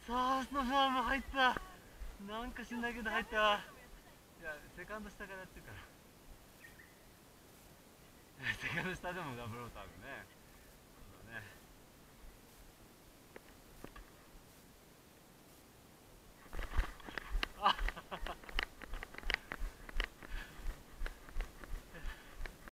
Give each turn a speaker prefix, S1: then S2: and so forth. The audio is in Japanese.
S1: さあ、そのまま入った。なんか知んないけど入った。いや、セカンド下からやってるから。セカンド下でもダブルオーターあるね。そうだね。